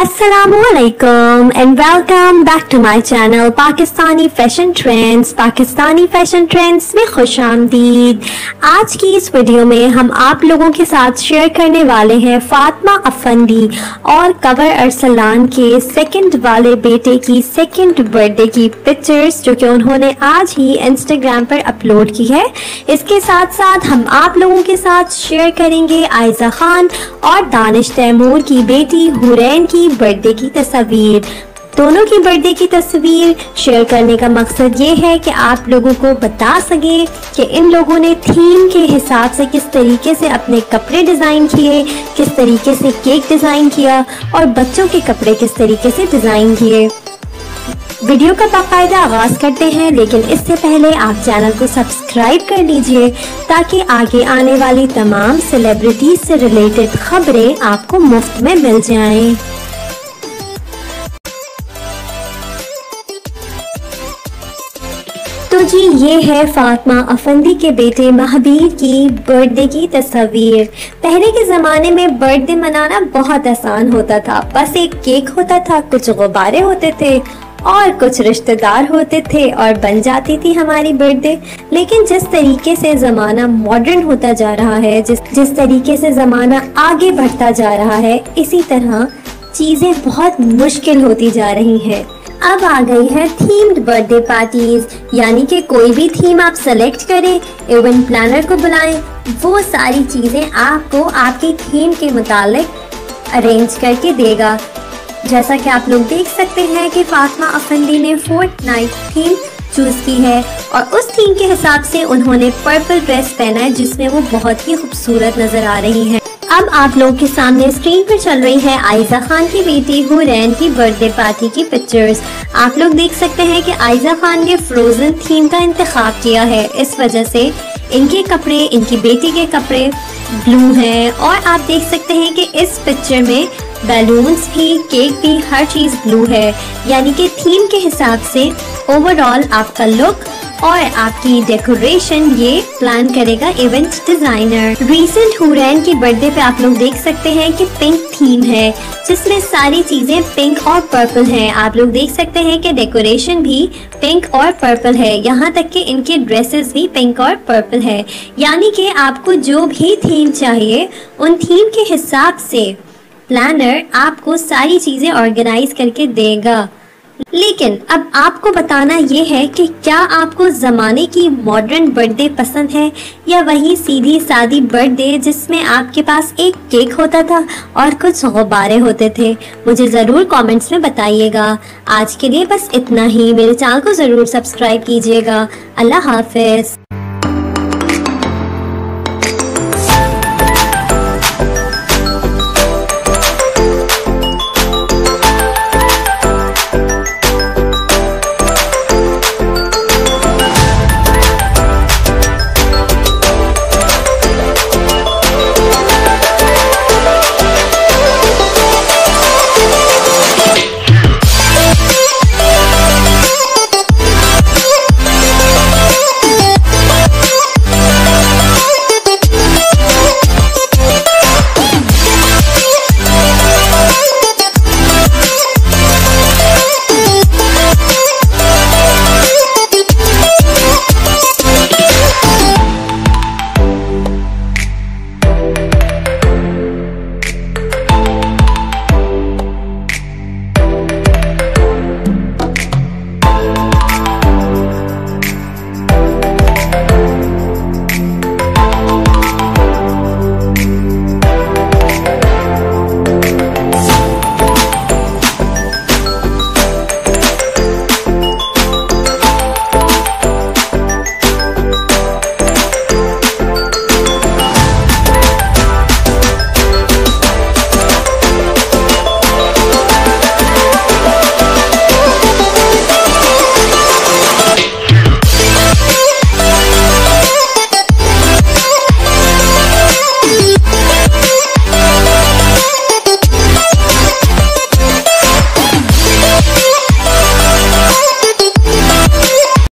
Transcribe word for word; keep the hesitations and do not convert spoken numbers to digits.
Assalamualaikum and welcome back to my channel Pakistani fashion trends. Pakistani fashion trends में खुश आमदीद। आज की इस वीडियो में हम आप लोगों के साथ शेयर करने वाले हैं फातिमा अफंदी और कवर अरसलान के सेकंड वाले बेटे की सेकंड बर्थडे की पिक्चर्स जो कि उन्होंने आज ही इंस्टाग्राम पर अपलोड की है। इसके साथ साथ हम आप लोगों के साथ शेयर करेंगे आयजा खान और दानिश तैमूर की बेटी हुरैन की बर्थडे की तस्वीर। दोनों की बर्थडे की तस्वीर शेयर करने का मकसद ये है कि आप लोगों को बता सके कि इन लोगों ने थीम के हिसाब से किस तरीके से अपने कपड़े डिज़ाइन किए, किस तरीके से केक डिज़ाइन किया और बच्चों के कपड़े किस तरीके से डिज़ाइन किए। वीडियो का बाकायदा आगाज करते हैं, लेकिन इससे पहले आप चैनल को सब्सक्राइब कर लीजिए ताकि आगे आने वाली तमाम सेलिब्रिटीज से रिलेटेड खबरें आपको मुफ्त में मिल जाएं। तो जी ये है फातिमा अफंदी के बेटे महाबीर की बर्थडे की तस्वीर। पहले के ज़माने में बर्थडे मनाना बहुत आसान होता था। बस एक केक होता था, कुछ गुब्बारे होते थे और कुछ रिश्तेदार होते थे और बन जाती थी हमारी बर्थडे। लेकिन जिस तरीके से ज़माना मॉडर्न होता जा रहा है, जिस जिस तरीके से ज़माना आगे बढ़ता जा रहा है, इसी तरह चीज़ें बहुत मुश्किल होती जा रही हैं। अब आ गई है थीम्ड बर्थडे पार्टीज, यानी कि कोई भी थीम आप सेलेक्ट करें, इवेंट प्लानर को बुलाएं, वो सारी चीज़ें आपको आपकी थीम के मुताबिक अरेंज करके देगा। जैसा कि आप लोग देख सकते हैं कि फातिमा अफंदी ने फोर्टनाइट थीम चूज की है और उस थीम के हिसाब से उन्होंने पर्पल ड्रेस पहना है जिसमें वो बहुत ही खूबसूरत नजर आ रही है। अब आप लोग के सामने स्क्रीन पर चल रही है आयजा खान की बेटी हुरैन की बर्थडे पार्टी की पिक्चर्स। आप लोग देख सकते हैं कि आयजा खान ने फ्रोजन थीम का इंतखाब किया है। इस वजह से इनके कपड़े, इनकी बेटी के कपड़े ब्लू हैं और आप देख सकते हैं कि इस पिक्चर में बैलून्स भी, केक भी, हर चीज़ ब्लू है। यानी कि थीम के हिसाब से ओवरऑल आपका लुक और आपकी डेकोरेशन ये प्लान करेगा इवेंट डिजाइनर। रिसेंट हुरैन की बर्थडे पे आप लोग देख सकते हैं कि पिंक थीम है जिसमें सारी चीजें पिंक और पर्पल हैं। आप लोग देख सकते हैं कि डेकोरेशन भी पिंक और पर्पल है, यहाँ तक कि इनके ड्रेसेस भी पिंक और पर्पल है। यानी कि आपको जो भी थीम चाहिए उन थीम के हिसाब से प्लानर आपको सारी चीजें ऑर्गेनाइज करके देगा। लेकिन अब आपको बताना ये है कि क्या आपको ज़माने की मॉडर्न बर्थडे पसंद है या वही सीधी सादी बर्थडे जिसमें आपके पास एक केक होता था और कुछ गुब्बारे होते थे। मुझे ज़रूर कमेंट्स में बताइएगा। आज के लिए बस इतना ही। मेरे चैनल को ज़रूर सब्सक्राइब कीजिएगा। अल्लाह हाफ़िज़।